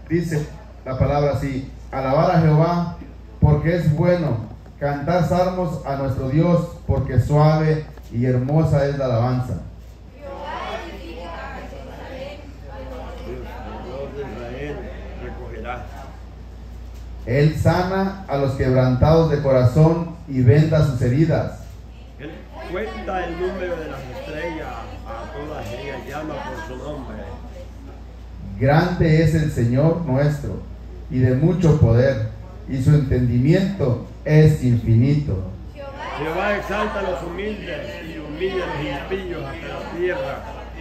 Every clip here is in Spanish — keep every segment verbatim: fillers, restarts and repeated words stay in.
dice la palabra así: alabar a Jehová porque es bueno, cantar salmos a nuestro Dios porque suave y hermosa es la alabanza. Jehová edifica a Jerusalén, Dios de Israel recogerá. Él sana a los quebrantados de corazón y venda sus heridas. Él cuenta el número de las estrellas, a todas ellas llama por su nombre. Grande es el Señor nuestro y de mucho poder, y su entendimiento es infinito. Jehová exalta a los humildes y humilla a los impíos hasta la tierra.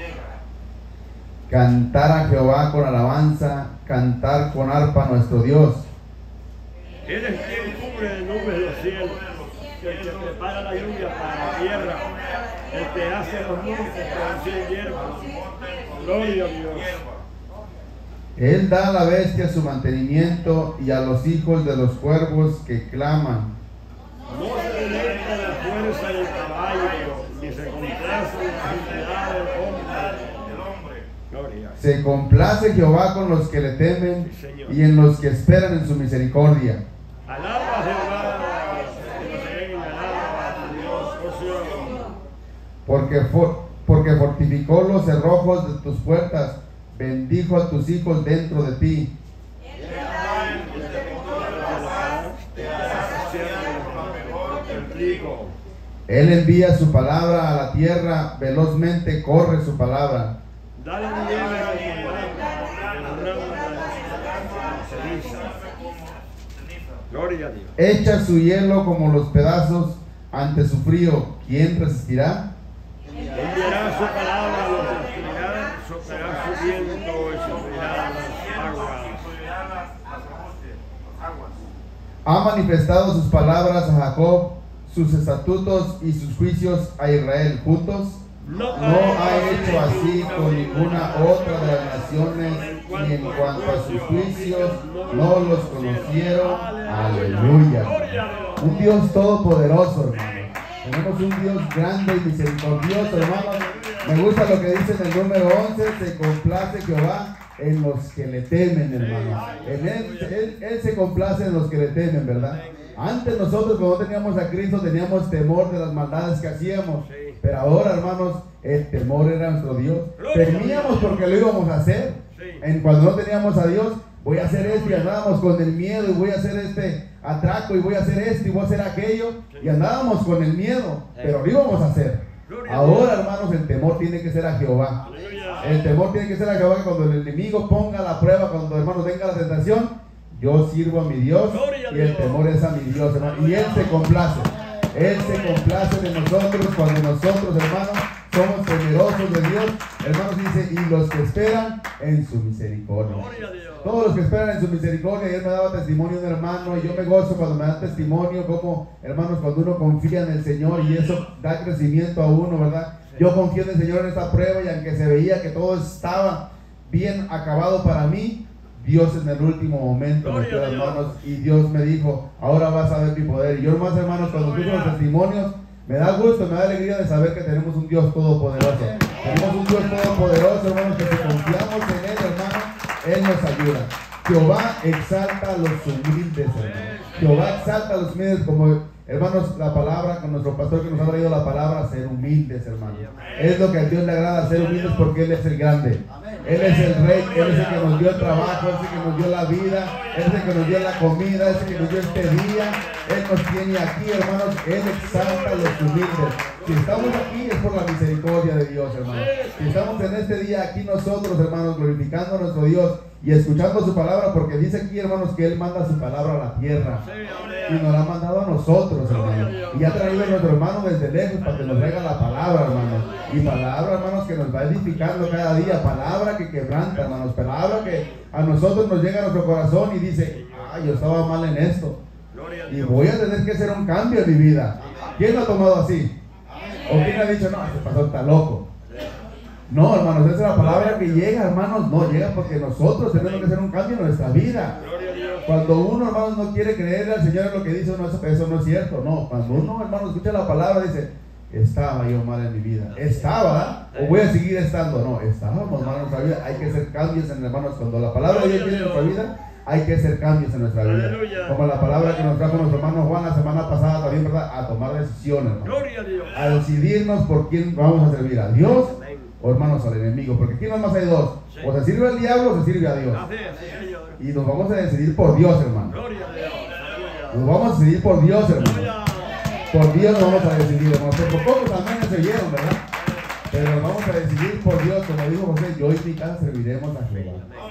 Cantar a Jehová con alabanza, cantar con arpa a nuestro Dios. Él es quien cubre de nubes los cielos, el que prepara la lluvia para la tierra, el que hace los montes producir hierba. Gloria a Dios. Él da a la bestia su mantenimiento y a los hijos de los cuervos que claman. No se deleita en la fuerza del caballo, ni se complace en la agilidad del hombre. Gloria. Se complace Jehová con los que le temen y en los que esperan en su misericordia. Alaba a Jehová, Jerusalén, alaba a tu Dios, oh Sion. Porque, for, porque fortificó los cerrojos de tus puertas, bendijo a tus hijos dentro de ti. Él envía su palabra a la tierra, velozmente corre su palabra. Dale nieve al ceniza. Gloria a Dios. Echa su hielo como los pedazos ante su frío. ¿Quién resistirá? Enviará su palabra a los de oscuridad, soplará su viento y subirá las aguas. Ha manifestado sus palabras a Jacob, sus estatutos y sus juicios a Israel. Juntos no ha hecho así con ninguna otra de las naciones, ni en cuanto a sus juicios no los conocieron. Aleluya. Un Dios todopoderoso, hermano. Tenemos un Dios grande y misericordioso, hermanos. Me gusta lo que dice en el número once: se complace Jehová en los que le temen, hermano. En él, él, él se complace en los que le temen, ¿verdad? Antes nosotros, cuando teníamos a Cristo, teníamos temor de las maldades que hacíamos. Pero ahora, hermanos, el temor era nuestro Dios. Temíamos porque lo íbamos a hacer. En cuando no teníamos a Dios, voy a hacer esto, y andábamos con el miedo, y voy a hacer este atraco, y voy a hacer esto, y voy a hacer aquello, y andábamos con el miedo, pero lo íbamos a hacer. Ahora, hermanos, el temor tiene que ser a Jehová. El temor tiene que ser a Jehová, que cuando el enemigo ponga la prueba, cuando, hermanos, venga la tentación, yo sirvo a mi Dios, y el temor es a mi Dios, hermano, y Él se complace. Él se complace de nosotros cuando nosotros, hermanos, somos temerosos de Dios. Hermanos, dice, y los que esperan en su misericordia. Todos los que esperan en su misericordia. Ayer me daba testimonio un hermano, y yo me gozo cuando me dan testimonio, como, hermanos, cuando uno confía en el Señor, y eso da crecimiento a uno, ¿verdad? Yo confío en el Señor en esta prueba, y aunque se veía que todo estaba bien acabado para mí, Dios en el último momento me dio las manos, y Dios me dijo, ahora vas a ver mi poder. Y yo, hermanos, hermanos, cuando escucho los testimonios, me da gusto, me da alegría de saber que tenemos un Dios todopoderoso. Tenemos un Dios todopoderoso, hermanos, que si confiamos en Él, hermanos, Él nos ayuda. Jehová exalta a los humildes, hermanos. Jehová exalta a los humildes, como, hermanos, la palabra, con nuestro pastor que nos ha traído la palabra, ser humildes, hermanos. Es lo que a Dios le agrada, ser humildes, porque Él es el grande. Él es el rey, Él es el que nos dio el trabajo, Él es el que nos dio la vida, Él es el que nos dio la comida, Él es el que nos dio este día. Él nos tiene aquí, hermanos. Él exalta a los humildes. Si estamos aquí es por la misericordia de Dios, hermanos. Si estamos en este día aquí nosotros, hermanos, glorificando a nuestro Dios y escuchando su palabra, porque dice aquí, hermanos, que Él manda su palabra a la tierra y nos la ha mandado a nosotros, hermanos, y ha traído a nuestro hermano desde lejos para que nos traiga la palabra, hermanos, y palabra, hermanos, que nos va edificando cada día, palabra que quebranta, hermanos, palabra que a nosotros nos llega a nuestro corazón y dice, ay, yo estaba mal en esto y voy a tener que hacer un cambio en mi vida. ¿Quién lo ha tomado así? ¿O quién ha dicho, no, este pastor está loco? No, hermanos, esa es la palabra que llega, hermanos. No llega porque nosotros tenemos que hacer un cambio en nuestra vida. Cuando uno, hermanos, no quiere creerle al Señor en lo que dice, no, eso, eso no es cierto. No, cuando uno, hermanos, escucha la palabra, dice, estaba yo mal en mi vida. Estaba, o voy a seguir estando. No, estábamos mal en nuestra vida. Hay que hacer cambios, en hermanos. Cuando la palabra de Dios viene en nuestra vida, hay que hacer cambios en nuestra vida. Aleluya. Como la palabra que nos trajo nuestro hermano Juan la semana pasada también, ¿verdad? A tomar decisiones, hermano. Gloria a Dios. A decidirnos por quién vamos a servir, a Dios Amén. o hermanos al enemigo. Porque aquí nomás hay dos. Sí. O se sirve al diablo o se sirve a Dios. Así es, sí, Señor. Y nos vamos a decidir por Dios, hermano. Gloria a Dios. Aleluya. Nos vamos a decidir por Dios, hermano. Aleluya. Por Dios nos vamos a decidir, hermano. Por pocos también se oyeron, ¿verdad? Pero nos vamos a decidir por Dios, como dijo José, yo y mi casa serviremos a Jehová.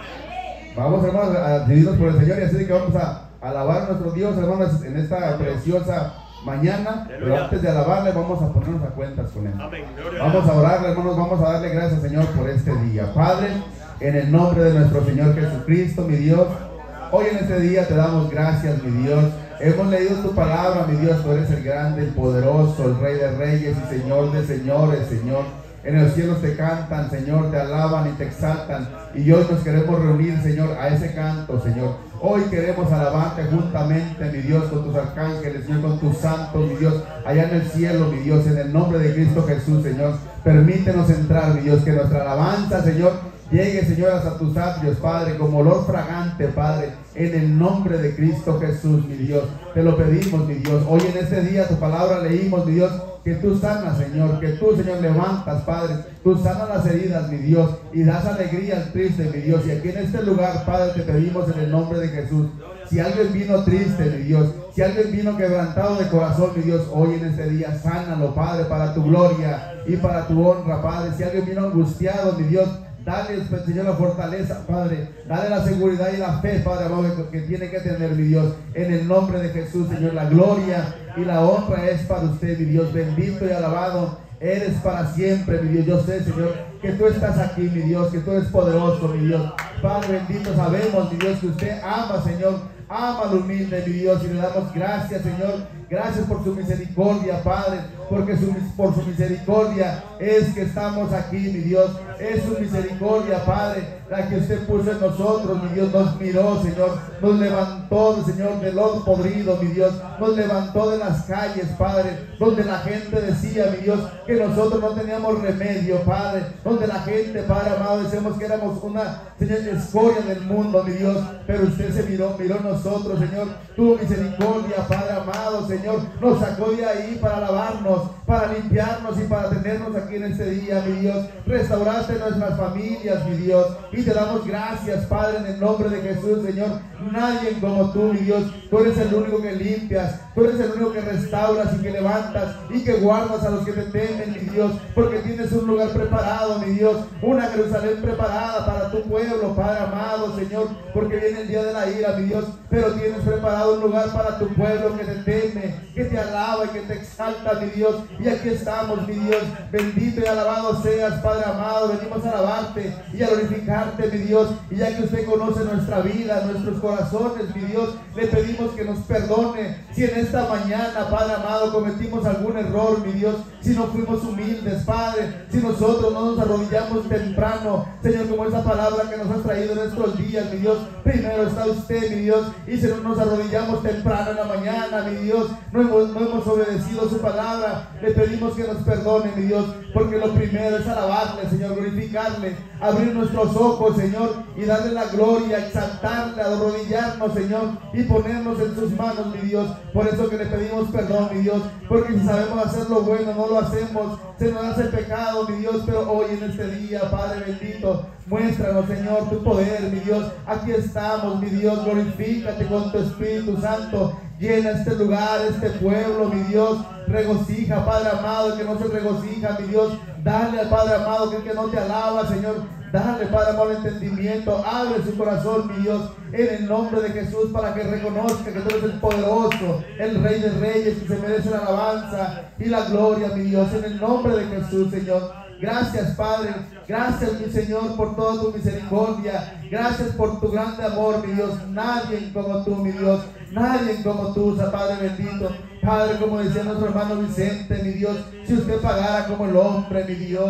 Vamos, hermanos, a decidirnos por el Señor, y así que vamos a alabar a nuestro Dios, hermanos, en esta preciosa mañana. Pero antes de alabarle, vamos a ponernos a cuentas con Él. Amén. Gloria a Vamos Dios. a orarle, hermanos, vamos a darle gracias, Señor, por este día. Padre, en el nombre de nuestro Señor Jesucristo, mi Dios, hoy en este día te damos gracias, mi Dios. Hemos leído tu palabra, mi Dios, tú eres el grande, el poderoso, el Rey de Reyes y Señor de Señores, Señor. En los cielos te cantan, Señor, te alaban y te exaltan. Y hoy nos queremos reunir, Señor, a ese canto, Señor. Hoy queremos alabarte juntamente, mi Dios, con tus arcángeles, Señor, con tus santos, mi Dios, allá en el cielo, mi Dios, en el nombre de Cristo Jesús, Señor. Permítenos entrar, mi Dios, que nuestra alabanza, Señor, llegue, Señor, hasta tus atrios, Padre, como olor fragante, Padre, en el nombre de Cristo Jesús, mi Dios. Te lo pedimos, mi Dios. Hoy en este día tu palabra leímos, mi Dios, que tú sanas, Señor, que tú, Señor, levantas, Padre, tú sanas las heridas, mi Dios, y das alegría al triste, mi Dios. Y aquí en este lugar, Padre, te pedimos en el nombre de Jesús. Si alguien vino triste, mi Dios, si alguien vino quebrantado de corazón, mi Dios, hoy en este día, sánalo, Padre, para tu gloria y para tu honra, Padre. Si alguien vino angustiado, mi Dios, dale, Señor, la fortaleza, Padre. Dale la seguridad y la fe, Padre amado, que tiene que tener, mi Dios. En el nombre de Jesús, Señor, la gloria y la honra es para usted, mi Dios. Bendito y alabado eres para siempre, mi Dios. Yo sé, Señor, que tú estás aquí, mi Dios, que tú eres poderoso, mi Dios. Padre bendito, sabemos, mi Dios, que usted ama, Señor. Ama al humilde, mi Dios, y le damos gracias, Señor. Gracias por su misericordia, Padre, porque su, por su misericordia es que estamos aquí, mi Dios. Es su misericordia, Padre, la que usted puso en nosotros, mi Dios. Nos miró, Señor, nos levantó, Señor, del lodo podrido, mi Dios. Nos levantó de las calles, Padre, donde la gente decía, mi Dios, que nosotros no teníamos remedio, Padre. Donde la gente, Padre amado, decíamos que éramos una, Señor, escoria del mundo, mi Dios. Pero usted se miró, miró nosotros, Señor. Tuvo misericordia, Padre amado, Señor. Nos sacó de ahí para lavarnos, para limpiarnos y para tenernos aquí en este día, mi Dios. Restauraste nuestras familias, mi Dios, y te damos gracias, Padre, en el nombre de Jesús, Señor. Nadie como tú, mi Dios. Tú eres el único que limpias, tú eres el único que restauras y que levantas y que guardas a los que te temen, mi Dios, porque tienes un lugar preparado, mi Dios, una Jerusalén preparada para tu pueblo, Padre amado, Señor, porque viene el día de la ira, mi Dios, pero tienes preparado un lugar para tu pueblo que te teme, que te alaba y que te exalta, mi Dios. Y aquí estamos, mi Dios. Bendito y alabado seas, Padre amado. Venimos a alabarte y a glorificarte, mi Dios. Y ya que usted conoce nuestra vida, nuestros corazones, mi Dios, le pedimos que nos perdone si en esta mañana, Padre amado, cometimos algún error, mi Dios, si no fuimos humildes, Padre, si nosotros no nos arrodillamos temprano, Señor, como esa palabra que nos has traído en estos días, mi Dios. Primero está usted, mi Dios, y si no nos arrodillamos temprano en la mañana, mi Dios, no hemos, no hemos obedecido su palabra, le pedimos que nos perdone, mi Dios, porque lo primero es alabarle, Señor, glorificarle, abrir nuestros ojos, Señor, y darle la gloria, exaltarle, arrodillarnos, Señor, y ponernos en sus manos, mi Dios. Por eso que le pedimos perdón, mi Dios, porque si sabemos hacer lo bueno, no lo hacemos, se nos hace pecado, mi Dios. Pero hoy en este día, Padre bendito, muéstranos, Señor, tu poder, mi Dios. Aquí estamos, mi Dios, glorifícate con tu Espíritu Santo. Llena este lugar, este pueblo, mi Dios. Regocija, Padre amado, el que no se regocija, mi Dios. Dale al Padre amado, que el que no te alaba, Señor. Dale, Padre amado, entendimiento. Abre su corazón, mi Dios, en el nombre de Jesús, para que reconozca que tú eres el poderoso, el Rey de Reyes, que se merece la alabanza y la gloria, mi Dios, en el nombre de Jesús, Señor. Gracias, Padre. Gracias, mi Señor, por toda tu misericordia. Gracias por tu grande amor, mi Dios. Nadie como tú, mi Dios. Nadie como tú, Padre bendito. Padre, como decía nuestro hermano Vicente, mi Dios, si usted pagara como el hombre, mi Dios,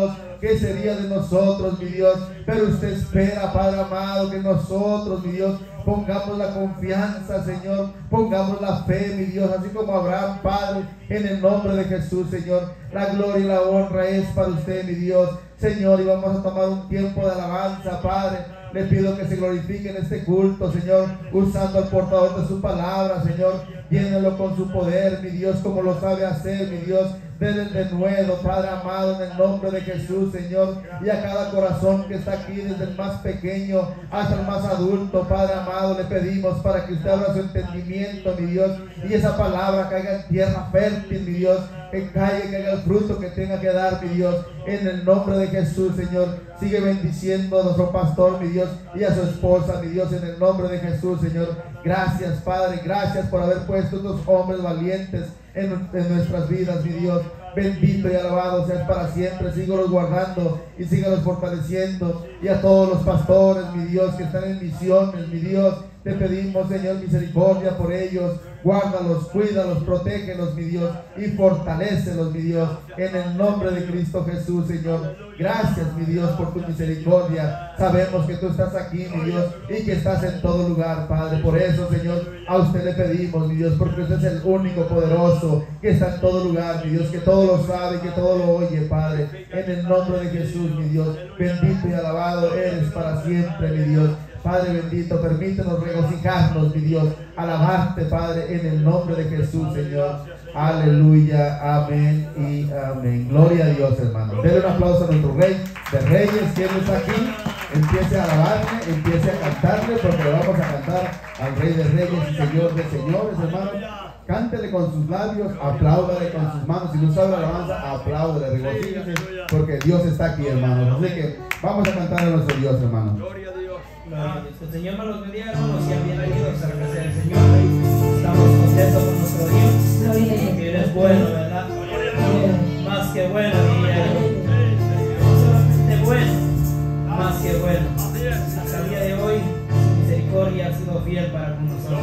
¿qué sería de nosotros, mi Dios? Pero usted espera, Padre amado, que nosotros, mi Dios, pongamos la confianza, Señor, pongamos la fe, mi Dios, así como Abraham, Padre, en el nombre de Jesús, Señor. La gloria y la honra es para usted, mi Dios, Señor, y vamos a tomar un tiempo de alabanza, Padre. Le pido que se glorifique en este culto, Señor, usando al portador de su palabra, Señor. Llénelo con su poder, mi Dios, como lo sabe hacer, mi Dios. Denle de nuevo, Padre amado, en el nombre de Jesús, Señor. Y a cada corazón que está aquí, desde el más pequeño hasta el más adulto, Padre amado, le pedimos para que usted abra su entendimiento, mi Dios. Y esa palabra caiga en tierra fértil, mi Dios. Que caiga, que haga el fruto que tenga que dar, mi Dios. En el nombre de Jesús, Señor. Sigue bendiciendo a nuestro pastor, mi Dios, y a su esposa, mi Dios, en el nombre de Jesús, Señor. Gracias, Padre, gracias por haber puesto estos hombres valientes en, en nuestras vidas, mi Dios. Bendito y alabado seas para siempre. Síguelos guardando y síguelos fortaleciendo. Y a todos los pastores, mi Dios, que están en misiones, mi Dios, te pedimos, Señor, misericordia por ellos. Guárdalos, cuídalos, protégelos, mi Dios, y fortalécelos, mi Dios, en el nombre de Cristo Jesús, Señor. Gracias, mi Dios, por tu misericordia. Sabemos que tú estás aquí, mi Dios, y que estás en todo lugar, Padre. Por eso, Señor, a usted le pedimos, mi Dios, porque usted es el único poderoso que está en todo lugar, mi Dios, que todo lo sabe, que todo lo oye, Padre. En el nombre de Jesús, mi Dios, bendito y alabado eres para siempre, mi Dios. Padre bendito, permítenos regocijarnos, mi Dios, alabarte, Padre, en el nombre de Jesús, Señor. Aleluya, amén y amén. Gloria a Dios, hermano. Denle un aplauso a nuestro Rey de Reyes, quien está aquí. Empiece a alabarle, empiece a cantarle, porque le vamos a cantar al Rey de Reyes y Señor de Señores, hermano. Cántele con sus labios, apláudale con sus manos. Si no sabe la alabanza, apláudale, regocíjese, porque Dios está aquí, hermano. Así que vamos a cantar a nuestro Dios, hermano. Gloria a Dios. Que el Señor me los bendiga, hermanos, y bienvenidos a la casa del Señor. Estamos contentos con nuestro Dios, porque Él es bueno, ¿verdad? Más que bueno, diría yo. No solamente bueno, más que bueno. Hasta el día de hoy, su misericordia ha sido fiel para con nosotros.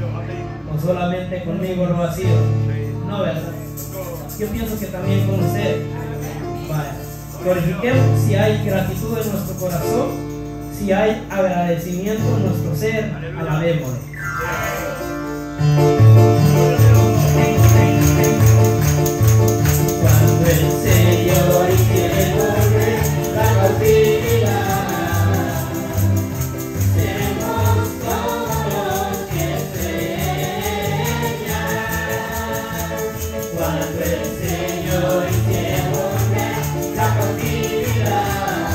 No solamente conmigo lo ha sido, no, ¿verdad? Yo pienso que también con usted. Vale. Glorifiquemos si hay gratitud en nuestro corazón. Si hay agradecimiento en nuestro ser, alabémosle. Cuando el Señor quiere volver la cautividad, seremos como los que sueñan. Cuando el Señor quiere volver la cautividad,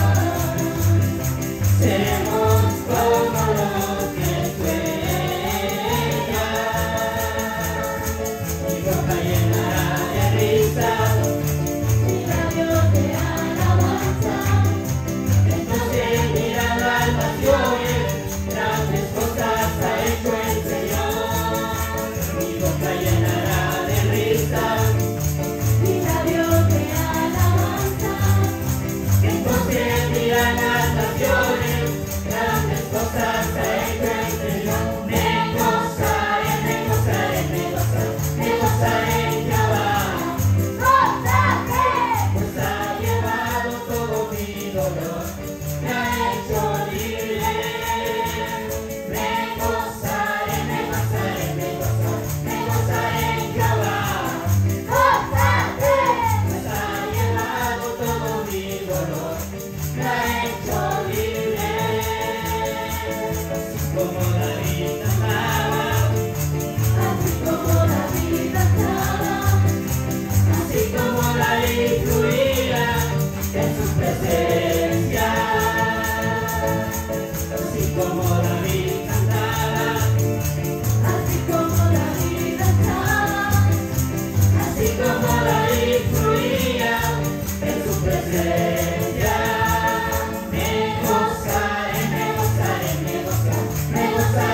seremos como los que sueñan. Mi boca llenará de risa, mi labio de alabanza. Entonces dirán las naciones, grandes cosas ha hecho el Señor. Mi boca llenará de risa, mi labio de alabanza. Entonces dirán las naciones, grandes cosas ha hecho el Señor. Me gozaré, me gozaré, me gozaré, me gozaré en Jehová. ¡Gózate! Pues ha llevado todo mi dolor, me ha hecho libre. Me gozaré, me gozaré, me gozaré, me gozaré en Jehová. ¡Gózate! Pues ha llevado todo mi dolor, me ha hecho libre. Como David cantaba, así como David cantaba, así como David fluía en su presencia, así como David cantaba, así como David cantaba, así como David fluía en su presencia. Me gozaré, me gozaré, me gozaré, me gozaré.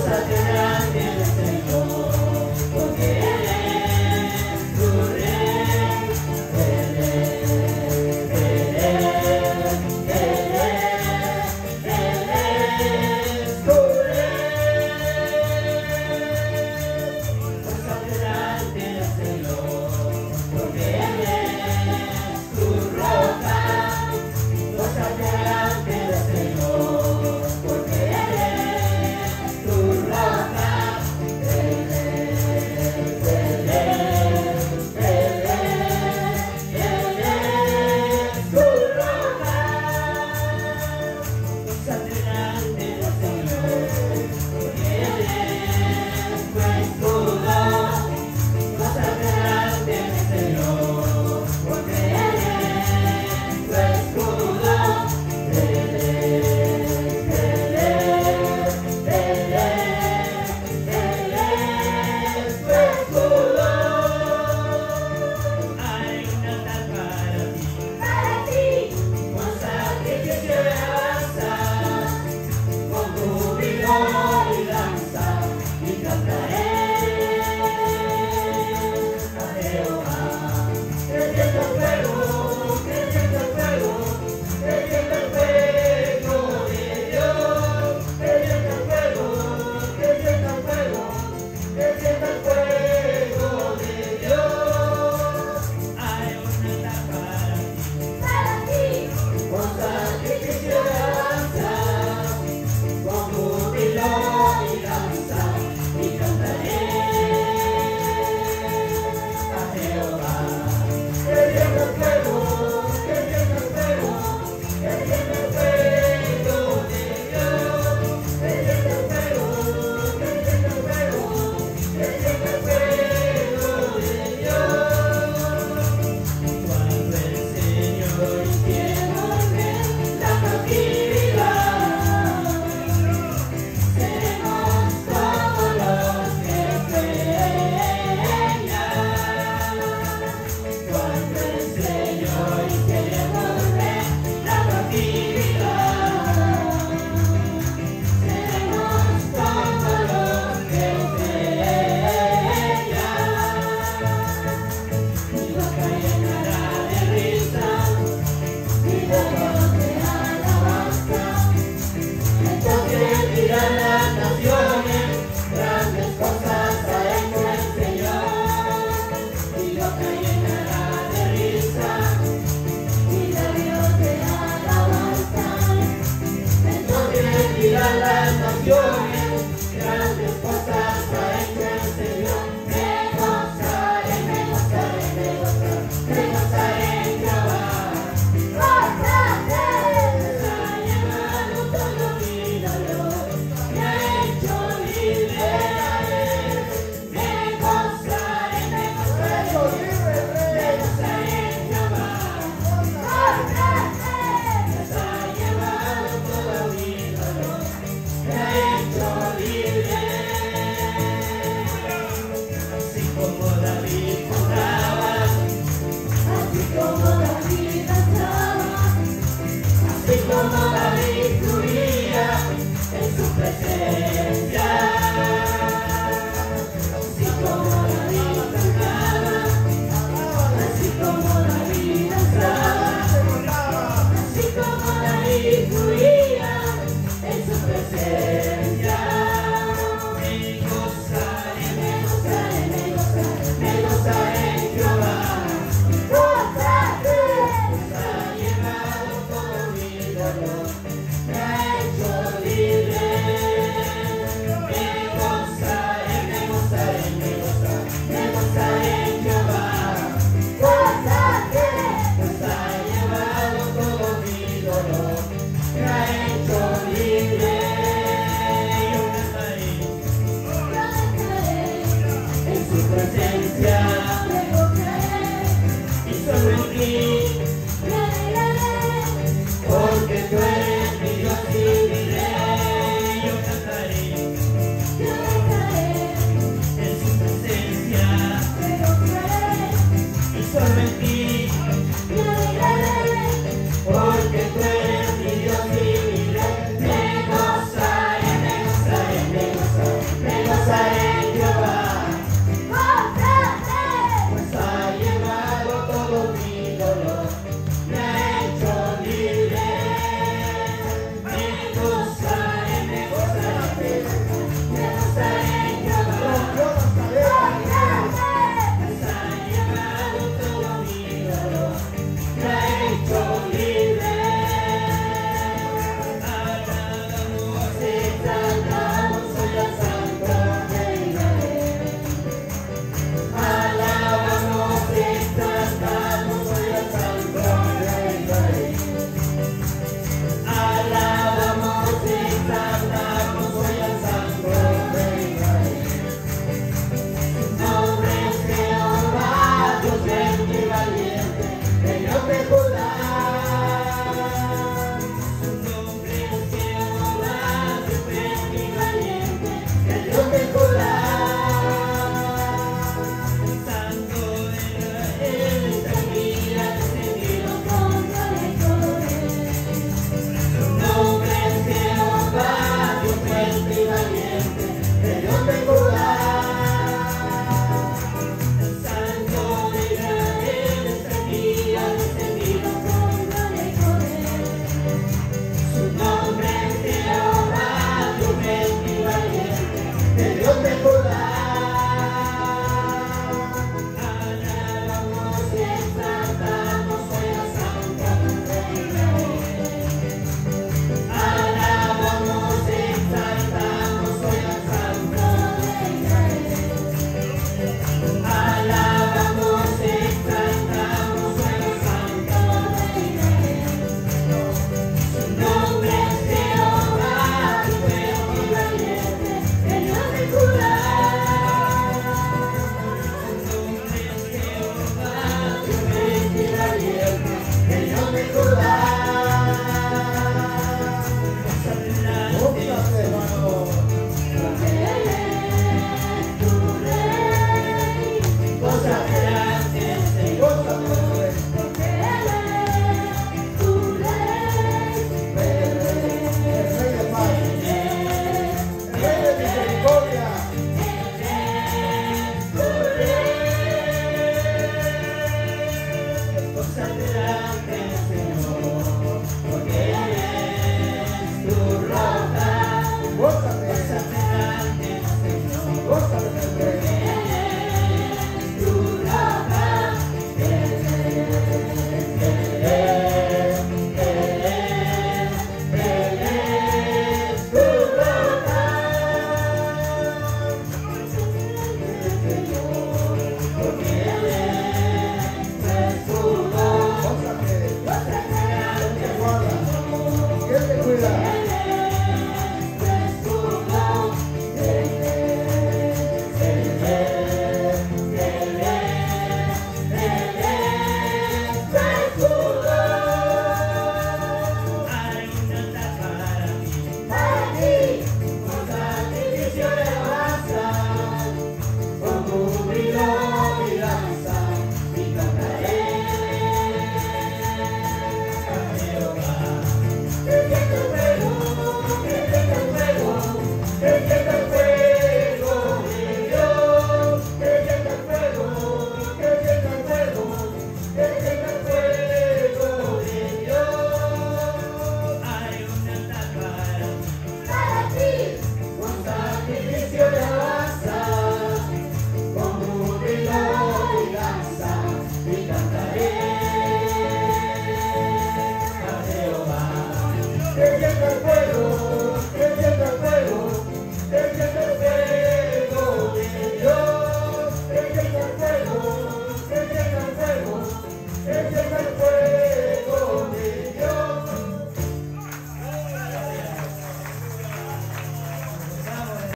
a Dios.